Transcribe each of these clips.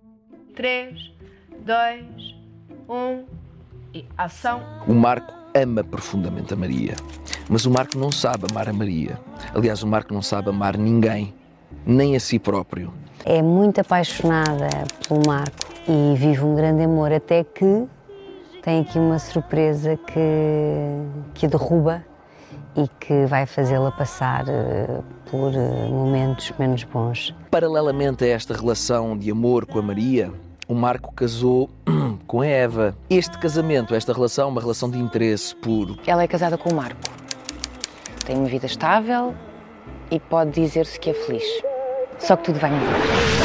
3, 2, 1 e ação. O Marco ama profundamente a Maria, mas o Marco não sabe amar a Maria. Aliás, o Marco não sabe amar ninguém, nem a si próprio. É muito apaixonada pelo Marco e vive um grande amor, até que tem aqui uma surpresa que a derruba e que vai fazê-la passar por momentos menos bons. Paralelamente a esta relação de amor com a Maria, o Marco casou com a Eva. Este casamento, esta relação, uma relação de interesse puro. Ela é casada com o Marco. Tem uma vida estável e pode dizer-se que é feliz. Só que tudo vai mudar.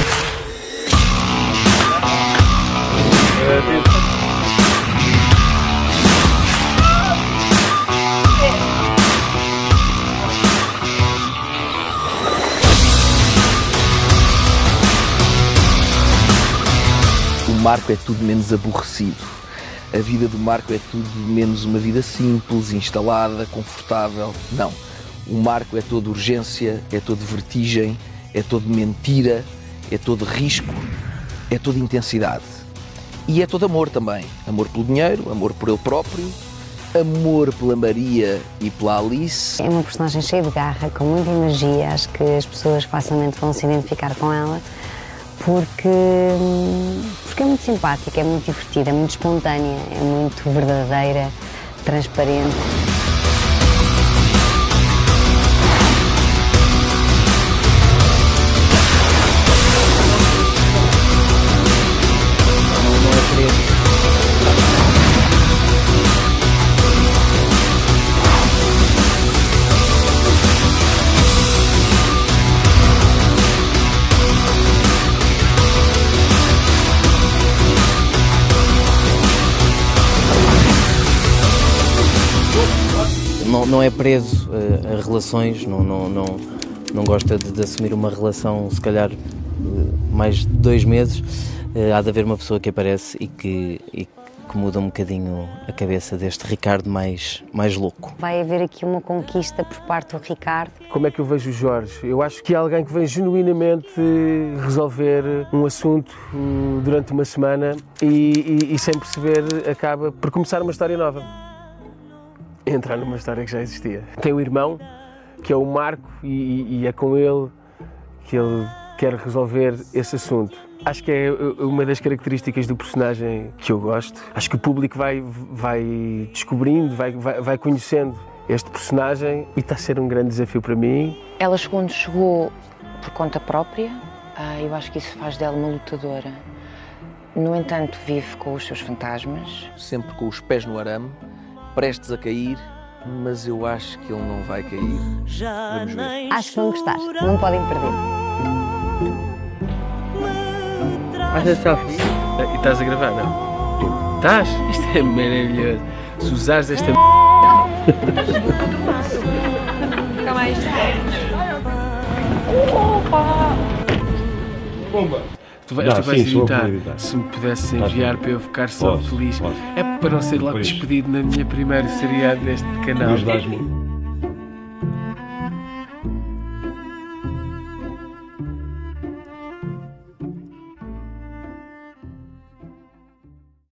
O Marco é tudo menos aborrecido. A vida do Marco é tudo menos uma vida simples, instalada, confortável. Não. O Marco é todo urgência, é todo vertigem, é todo mentira, é todo risco, é toda intensidade. E é todo amor também. Amor pelo dinheiro, amor por ele próprio, amor pela Maria e pela Alice. É uma personagem cheia de garra, com muita energia. Acho que as pessoas facilmente vão se identificar com ela. Porque é muito simpática, é muito divertida, é muito espontânea, é muito verdadeira, transparente. Não é preso a relações, não gosta de assumir uma relação, se calhar, mais de 2 meses. Há de haver uma pessoa que aparece e que muda um bocadinho a cabeça deste Ricardo mais louco. Vai haver aqui uma conquista por parte do Ricardo. Como é que eu vejo o Jorge? Eu acho que é alguém que vem genuinamente resolver um assunto durante uma semana e sem perceber acaba por começar uma história nova. Entrar numa história que já existia. Tem um irmão, que é o Marco, e é com ele que ele quer resolver esse assunto. Acho que é uma das características do personagem que eu gosto. Acho que o público vai descobrindo, vai conhecendo este personagem e está a ser um grande desafio para mim. Ela quando chegou por conta própria, eu acho que isso faz dela uma lutadora. No entanto, vive com os seus fantasmas. Sempre com os pés no arame, prestes a cair, mas eu acho que ele não vai cair. Vamos ver. Acho que vão gostar, não podem perder. Olha só, e estás a gravar, não? Estás? Isto é maravilhoso. Se usares esta Fica mais sério. bomba! Tu vais editar. Se me pudesse enviar para eu ficar só feliz. É para não ser logo despedido na minha primeira seriado deste canal.